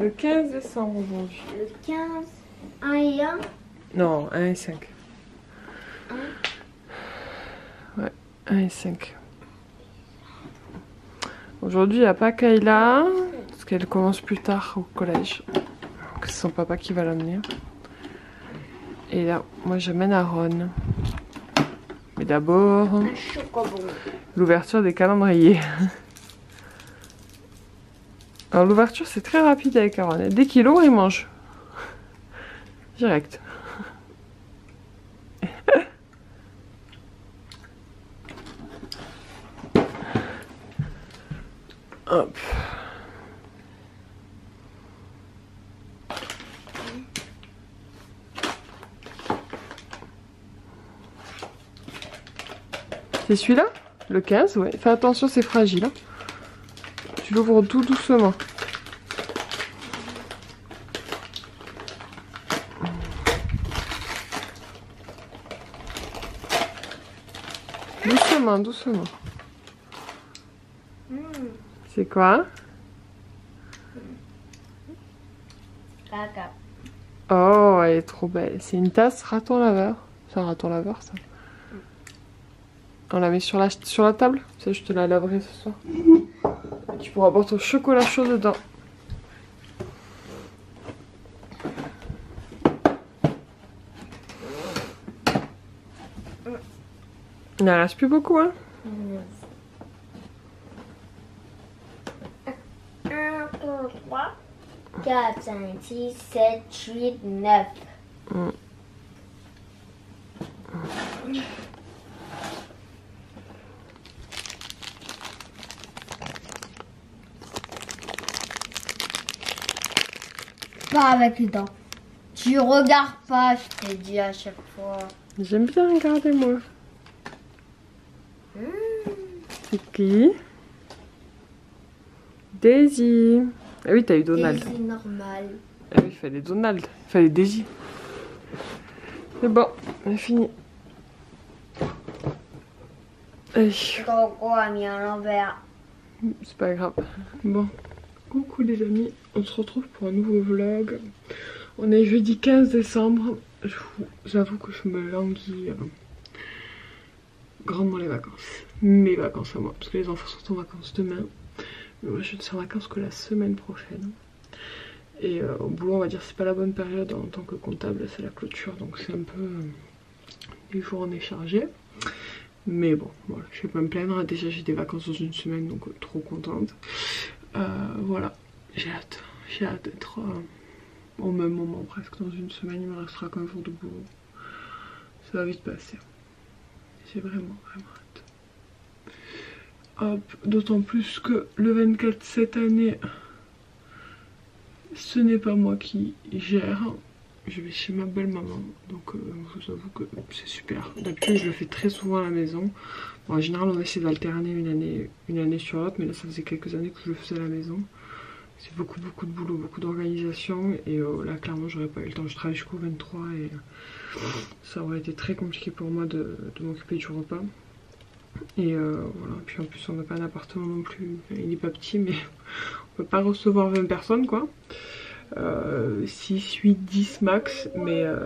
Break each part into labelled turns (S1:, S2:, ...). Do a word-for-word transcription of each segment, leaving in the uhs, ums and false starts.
S1: le quinze décembre aujourd'hui.
S2: Le quinze, un et un.
S1: Non, un et cinq.
S2: un.
S1: Ouais, un et cinq. Aujourd'hui, il n'y a pas Kayla, parce qu'elle commence plus tard au collège. Donc c'est son papa qui va l'amener. Et là, moi j'amène Aaron. Mais d'abord,
S2: Un chocobon.
S1: l'ouverture des calendriers. Alors l'ouverture c'est très rapide avec Aaron. Dès qu'il ouvre, il mange. Direct. Hop. C'est celui-là? Le quinze, ouais. Fais attention, c'est fragile. Hein. Tu l'ouvres tout doucement. Doucement, doucement.
S2: Mmh.
S1: C'est quoi?
S2: Caca.
S1: Oh, elle est trop belle. C'est une tasse raton laveur. C'est un raton laveur, ça. On la met sur la, sur la table. Tu sais, je te la laverai ce soir. Tu pourras boire ton chocolat chaud dedans. Il n'en reste plus beaucoup, hein.
S2: un, deux, trois, quatre, cinq, six, sept, huit, neuf.
S1: Mm.
S2: Pas avec les dents. Tu regardes pas, je t'ai dit à chaque fois.
S1: J'aime bien regarder, moi.
S2: Mmh.
S1: C'est qui? Daisy. Ah oui, t'as eu Donald.
S2: C'est normal.
S1: Ah oui, il fallait Donald. Il fallait Daisy. C'est bon, on a fini. Allez.
S2: Coco a mis à l'envers.
S1: C'est pas grave. Bon, coucou les amis, on se retrouve pour un nouveau vlog. On est jeudi quinze décembre. J'avoue que je me languis euh, grandement les vacances. Mes vacances à moi, parce que les enfants sont en vacances demain. Mais moi je ne suis en vacances que la semaine prochaine. Et euh, au boulot on va dire c'est pas la bonne période en tant que comptable, c'est la clôture. Donc c'est un peu euh, des journées chargées. Mais bon, voilà, je vais pas me plaindre. Déjà j'ai des vacances dans une semaine, donc euh, trop contente. Euh, voilà, j'ai hâte. J'ai hâte d'être euh, au même moment presque. Dans une semaine, il me restera qu'un jour de boulot. Ça va vite passer. J'ai vraiment, vraiment hâte. Hop, d'autant plus que le vingt-quatre cette année, ce n'est pas moi qui gère. Je vais chez ma belle maman, donc euh, je vous avoue que c'est super. D'habitude je le fais très souvent à la maison. Bon, en général on va essayer d'alterner une année, une année sur l'autre, mais là ça faisait quelques années que je le faisais à la maison. C'est beaucoup beaucoup de boulot, beaucoup d'organisation, et euh, là clairement j'aurais pas eu le temps. Je travaille jusqu'au vingt-trois et euh, ça aurait été très compliqué pour moi de, de m'occuper du repas. Et euh, voilà, puis en plus on n'a pas un appartement non plus, enfin, il n'est pas petit mais on peut pas recevoir vingt personnes quoi. Euh, six, huit, dix max, mais euh,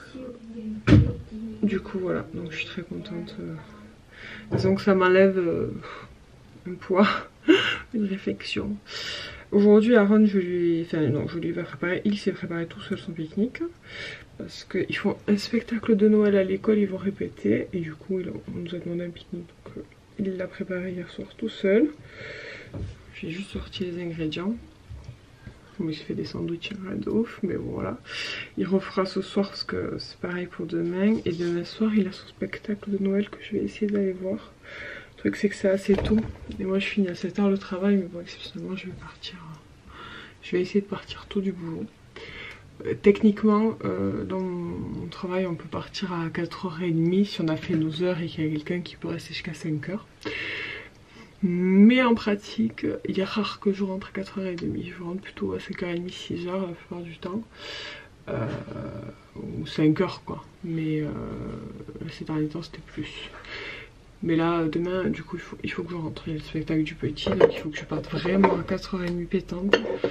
S1: du coup voilà, donc je suis très contente. Euh, disons que ça m'enlève euh, un poids, une réflexion. Aujourd'hui Aaron, je lui, enfin non, je lui vais préparer, il s'est préparé tout seul son pique-nique, parce qu'ils font un spectacle de Noël à l'école, ils vont répéter, et du coup il a, on nous a demandé un pique-nique, donc euh, il l'a préparé hier soir tout seul. J'ai juste sorti les ingrédients. Bon, il se fait des sandwichs rien de ouf, mais bon voilà. Il refera ce soir parce que c'est pareil pour demain. Et demain soir, il a son spectacle de Noël que je vais essayer d'aller voir. Le truc, c'est que c'est assez tôt. Et moi, je finis à sept heures le travail, mais bon, exceptionnellement, je vais partir. Je vais essayer de partir tôt du boulot. Euh, techniquement, euh, dans mon travail, on peut partir à quatre heures trente si on a fait nos heures et qu'il y a quelqu'un qui peut rester jusqu'à cinq heures. Mais en pratique, il est rare que je rentre à quatre heures trente. Je rentre plutôt à cinq heures trente, six heures la plupart du temps. Euh, ou cinq heures quoi. Mais euh, ces derniers temps c'était plus. Mais là demain du coup il faut, il faut que je rentre. Il y a le spectacle du petit, donc il faut que je parte vraiment à quatre heures trente pétante.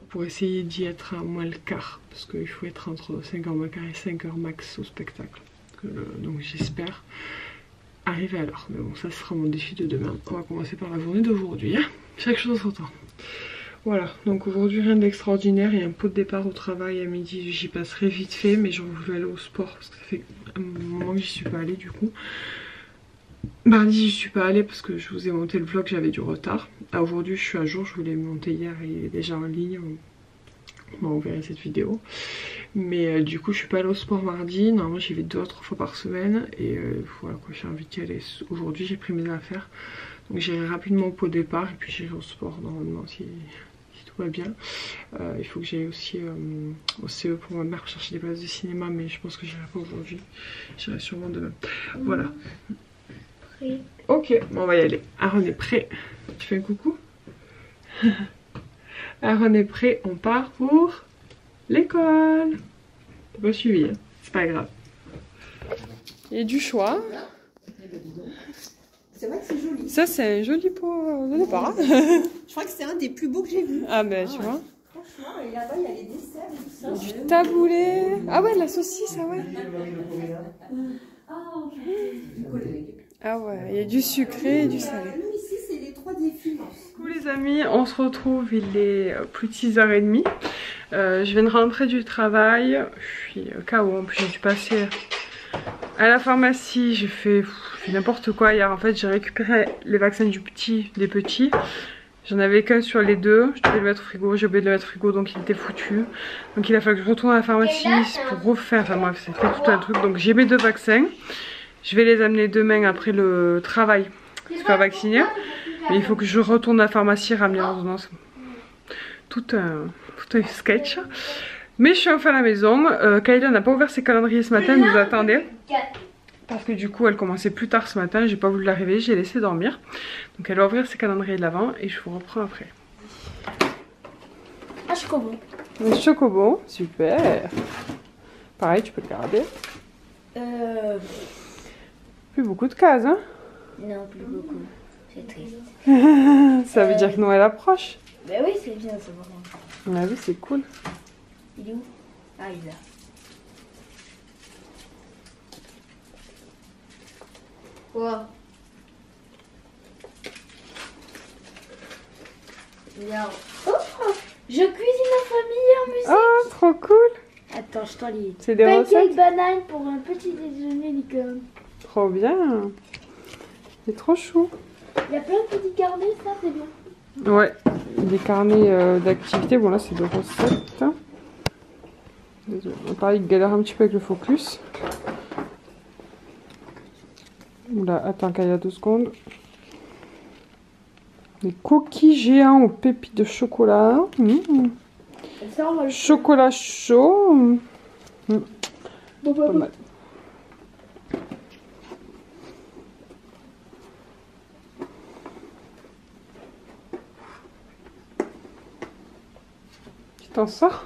S1: pour essayer d'y être à moins le quart. Parce qu'il faut être entre cinq heures moins quart et cinq heures max au spectacle. Donc, euh, donc j'espère arriver à l'heure. Mais bon, ça sera mon défi de demain. On va commencer par la journée d'aujourd'hui. Hein. Chaque chose en son temps. Voilà, donc aujourd'hui rien d'extraordinaire. Il y a un pot de départ au travail à midi. J'y passerai vite fait, mais j'aurais voulu aller au sport parce que ça fait un moment que j'y suis pas allée du coup. Mardi j'y suis pas allée parce que je vous ai monté le vlog, j'avais du retard. Ah, aujourd'hui je suis à jour, je voulais le monter hier et il est déjà en ligne. Bon, vous verrez cette vidéo. Mais euh, du coup je suis pas allée au sport mardi. Normalement j'y vais deux à trois fois par semaine. Et euh, voilà quoi, j'ai envie d'y aller. Aujourd'hui j'ai pris mes affaires. Donc j'irai rapidement au pot de départ et puis j'irai au sport normalement si, si tout va bien. Euh, il faut que j'aille aussi euh, au C E pour ma mère pour chercher des places de cinéma. Mais je pense que j'irai pas aujourd'hui. J'irai sûrement demain. Voilà. Ok, bon, on va y aller. Aaron est prêt. Tu fais un coucou? Aaron est prêt, on part pour l'école. T'as pas suivi, hein, c'est pas grave. Il y a du choix.
S3: C'est vrai que c'est joli.
S1: Ça, c'est un joli pot de départ.
S3: Je crois que c'est un des plus beaux que j'ai vu.
S1: Ah, ben,
S3: ah,
S1: tu
S3: ouais.
S1: vois.
S3: Franchement, et là-bas, il y a les desserts et tout ça.
S1: Du taboulé. Ah, ouais, de la saucisse, ah, ouais. Ah, ouais, il y a du sucré et du salé.
S3: Nous, ici, c'est les trois défis.
S1: Coucou les amis, on se retrouve, il est plus de six heures trente. Euh, je viens de rentrer du travail, je suis K O, en plus j'ai dû passer à la pharmacie, j'ai fait, fait n'importe quoi hier. En fait j'ai récupéré les vaccins du petit, des petits, j'en avais qu'un sur les deux, je devais le mettre au frigo, j'ai oublié de le mettre au frigo donc il était foutu. Donc il a fallu que je retourne à la pharmacie pour refaire, enfin bref c'était tout un truc. Donc j'ai mes deux vaccins, je vais les amener demain après le travail, se faire vacciner. Mais il faut que je retourne à la pharmacie ramener l'ordonnance. Tout un, tout un sketch. Mais je suis enfin à la maison. Euh, Kayla n'a pas ouvert ses calendriers ce matin, elle nous attendait. Parce que du coup elle commençait plus tard ce matin, j'ai pas voulu la réveiller, j'ai laissé dormir. Donc elle va ouvrir ses calendriers de l'avant et je vous reprends après.
S2: Un chocobo.
S1: Un chocobo, super. Pareil, tu peux le garder.
S2: Euh...
S1: Plus beaucoup de cases, hein?
S2: Non, plus beaucoup. C'est triste.
S1: Ça veut dire que Noël approche.
S2: Bah oui, c'est bien ça par contre.
S1: Ah oui, c'est cool.
S2: Il est où? Ah, il est là. Quoi? Regarde. Oh, je cuisine en famille en musique.
S1: Oh, trop cool.
S2: Attends, je t'en lis.
S1: C'est des
S2: Pancake
S1: recettes
S2: banane pour un petit déjeuner licorne.
S1: Trop bien. C'est trop chou.
S2: Il y a plein de petits carnets, ça c'est bien.
S1: Ouais, des carnets euh, d'activité. Bon là c'est de recettes. Désolé, pareil, il galère un petit peu avec le focus. Oula, attends qu'il y a deux secondes. Des cookies géants aux pépites de chocolat. Mmh.
S2: Ça, on va le
S1: Chocolat chaud. Mmh.
S2: Bon,
S1: Pas mal. Tu t'en sors?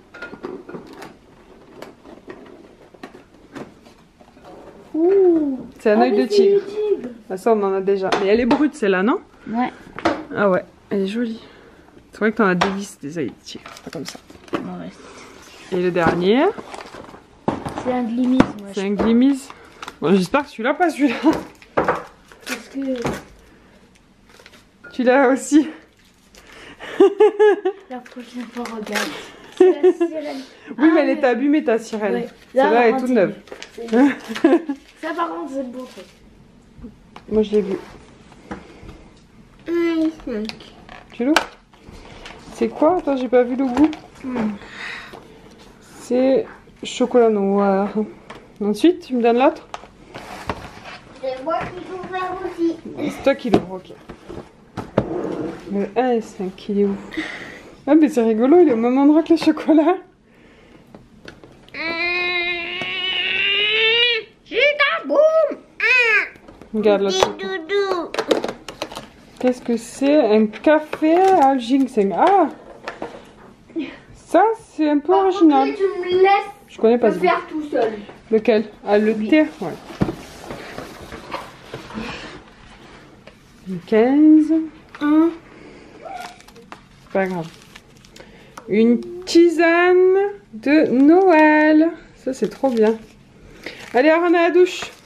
S1: Ouh, c'est un
S2: Ah,
S1: œil de
S2: mais c'est
S1: tigre.
S2: le tigre.
S1: Ah, ça on en a déjà. Mais elle est brute celle-là, non?
S2: Ouais.
S1: Ah ouais, elle est jolie. C'est vrai que t'en as des listes des œils de tigre, pas comme ça.
S2: Ouais.
S1: Et le dernier,
S2: C'est un glimise, moi.
S1: c'est un glimise. Bon, j'espère que tu l'as pas celui-là.
S2: Parce que
S1: Tu l'as aussi.
S2: la prochaine fois, regarde. C'est la sirène.
S1: Oui,
S2: Ah,
S1: mais elle est abîmée ta sirène.
S2: Ouais. Là,
S1: Celle-là
S2: par
S1: elle est
S2: contre,
S1: toute
S2: c'est-
S1: neuve.
S2: c'est- Ça, par contre, c'est le bon truc.
S1: Moi je l'ai vu. Tu l'ouvres? C'est quoi? Attends, j'ai pas vu le goût.
S2: Mm.
S1: C'est chocolat noir. Ensuite, tu me donnes l'autre?
S2: C'est moi qui l'ouvre aussi.
S1: C'est toi qui l'ouvres, ok. Le un et cinq, il est où? Ah, mais c'est rigolo, il est au même endroit que le chocolat. Regarde là.
S2: Doudou.
S1: Qu'est-ce que c'est? Un café à ginseng. Ah! Ça, c'est un peu
S2: Par
S1: original.
S2: contre, tu me laisses
S1: Je connais pas
S2: le
S1: ce goût.
S2: faire tout seul.
S1: Lequel? Ah, le thé? Ouais. quinze.
S2: Un.
S1: C'est pas grave. Une tisane de Noël. Ça, c'est trop bien. Allez, Aaron à la douche.